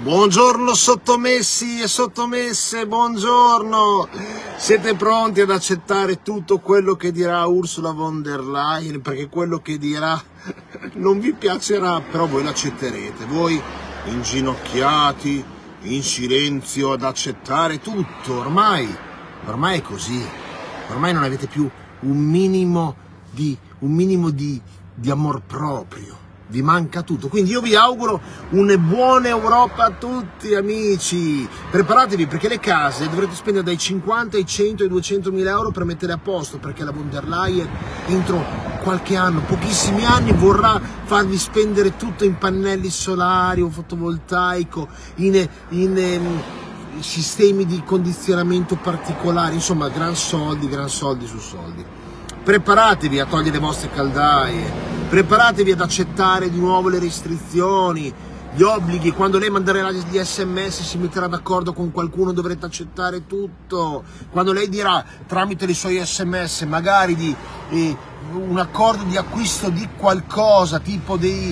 Buongiorno sottomessi e sottomesse, buongiorno! Siete pronti ad accettare tutto quello che dirà Ursula von der Leyen? Perché quello che dirà non vi piacerà, però voi l'accetterete. Voi inginocchiati, in silenzio, ad accettare tutto. Ormai è così. Ormai non avete più un minimo di amor proprio. Vi manca tutto, quindi io vi auguro una buona Europa a tutti, amici. Preparatevi, perché le case dovrete spendere dai 50 ai 100 ai 200 mila euro per mettere a posto, perché la von der Leyen entro qualche anno, pochissimi anni, vorrà farvi spendere tutto in pannelli solari o fotovoltaico, in sistemi di condizionamento particolari, insomma gran soldi su soldi. Preparatevi a togliere le vostre caldaie, preparatevi ad accettare di nuovo le restrizioni, gli obblighi. Quando lei manderà gli SMS si metterà d'accordo con qualcuno, dovrete accettare tutto. Quando lei dirà tramite i suoi SMS magari di un accordo di acquisto di qualcosa, tipo degli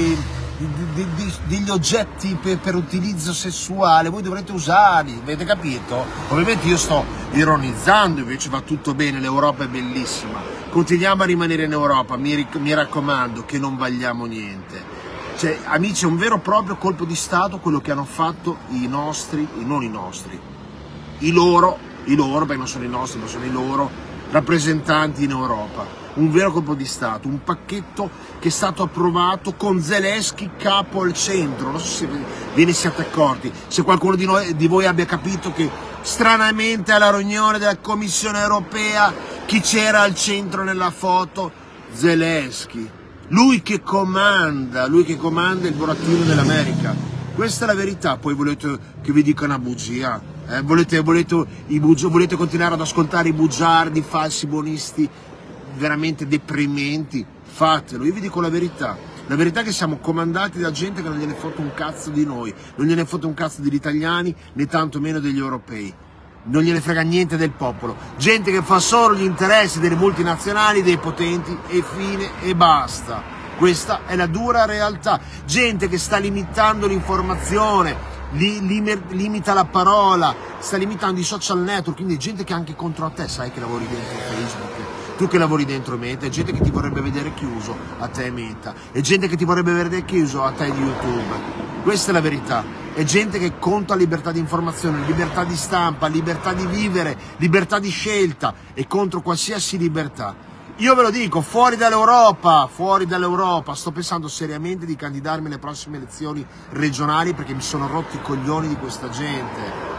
oggetti per utilizzo sessuale, voi dovrete usarli, avete capito? Ovviamente io sto ironizzando, invece va tutto bene, l'Europa è bellissima, continuiamo a rimanere in Europa, mi raccomando, che non vagliamo niente. Cioè, amici, è un vero e proprio colpo di Stato quello che hanno fatto i loro, perché non sono i nostri, ma sono i loro rappresentanti in Europa. Un vero colpo di Stato, un pacchetto che è stato approvato con Zelensky capo al centro. Non so se ve ne siate accorti, se qualcuno di voi abbia capito che stranamente alla riunione della Commissione Europea chi c'era al centro nella foto? Zelensky. Lui che comanda il burattino dell'America. Questa è la verità. Poi volete che vi dica una bugia? Volete continuare ad ascoltare i bugiardi, falsi buonisti veramente deprimenti? Fatelo, io vi dico la verità è che siamo comandati da gente che non gliene fotte un cazzo di noi, non gliene fotte un cazzo degli italiani, né tanto meno degli europei, non gliene frega niente del popolo, gente che fa solo gli interessi delle multinazionali, dei potenti, e fine e basta. Questa è la dura realtà, gente che sta limitando l'informazione, limita la parola, sta limitando i social network, quindi gente che è anche contro a te, sai che lavori dentro Facebook, tu che lavori dentro Meta, è gente che ti vorrebbe vedere chiuso, a te Meta, è gente che ti vorrebbe vedere chiuso, a te di YouTube. Questa è la verità, è gente che conta libertà di informazione, libertà di stampa, libertà di vivere, libertà di scelta, e contro qualsiasi libertà. Io ve lo dico, fuori dall'Europa, sto pensando seriamente di candidarmi alle prossime elezioni regionali perché mi sono rotti i coglioni di questa gente.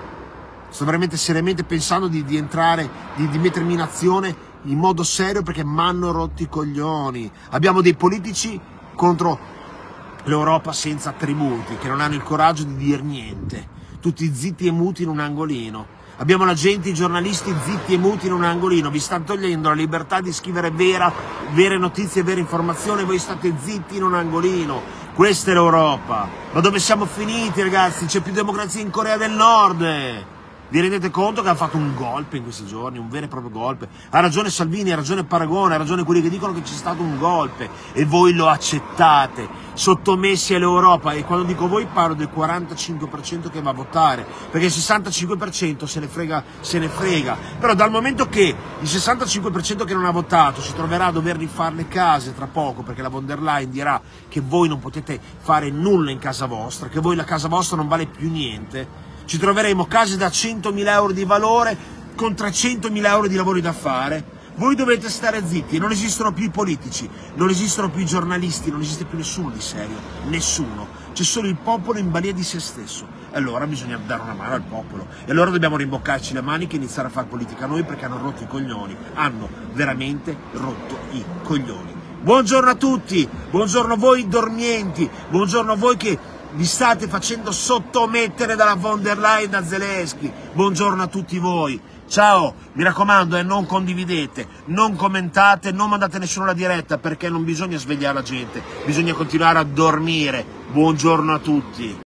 Sto veramente seriamente pensando di entrare, di mettermi in azione in modo serio perché mi hanno rotti i coglioni. Abbiamo dei politici contro l'Europa senza attributi, che non hanno il coraggio di dire niente, tutti zitti e muti in un angolino. Abbiamo la gente, i giornalisti zitti e muti in un angolino, vi stanno togliendo la libertà di scrivere vere notizie, vere informazioni, voi state zitti in un angolino. Questa è l'Europa. Ma dove siamo finiti, ragazzi? C'è più democrazia in Corea del Nord. Vi rendete conto che ha fatto un golpe in questi giorni, un vero e proprio golpe? Ha ragione Salvini, ha ragione Paragone, ha ragione quelli che dicono che c'è stato un golpe e voi lo accettate, sottomessi all'Europa. E quando dico voi parlo del 45% che va a votare, perché il 65% se ne frega. Però dal momento che il 65% che non ha votato si troverà a dover rifare le case tra poco, perché la von der Leyen dirà che voi non potete fare nulla in casa vostra, che voi la casa vostra non vale più niente, ci troveremo case da 100.000 euro di valore con 300.000 euro di lavori da fare. Voi dovete stare zitti, non esistono più i politici, non esistono più i giornalisti, non esiste più nessuno di serio, nessuno. C'è solo il popolo in balia di se stesso. E allora bisogna dare una mano al popolo. E allora dobbiamo rimboccarci le maniche e iniziare a fare politica noi, perché hanno rotto i coglioni. Hanno veramente rotto i coglioni. Buongiorno a tutti, buongiorno a voi dormienti, buongiorno a voi che vi state facendo sottomettere dalla von der Leyen, da Zelensky. Buongiorno a tutti voi. Ciao, mi raccomando, non condividete, non commentate, non mandate nessuno alla diretta, perché non bisogna svegliare la gente, bisogna continuare a dormire. Buongiorno a tutti.